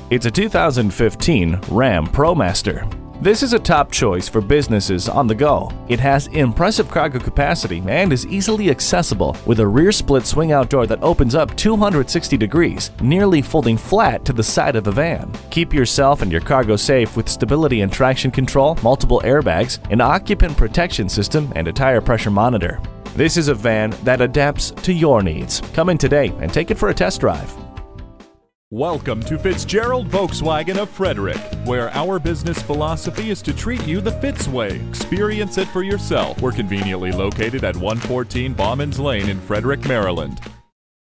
It's a 2015 Ram ProMaster. This is a top choice for businesses on the go. It has impressive cargo capacity and is easily accessible with a rear split swing-out door that opens up 260 degrees, nearly folding flat to the side of the van. Keep yourself and your cargo safe with stability and traction control, multiple airbags, an occupant protection system, and a tire pressure monitor. This is a van that adapts to your needs. Come in today and take it for a test drive. Welcome to Fitzgerald Volkswagen of Frederick, where our business philosophy is to treat you the Fitz way. Experience it for yourself. We're conveniently located at 114 Bauman's Lane in Frederick, Maryland.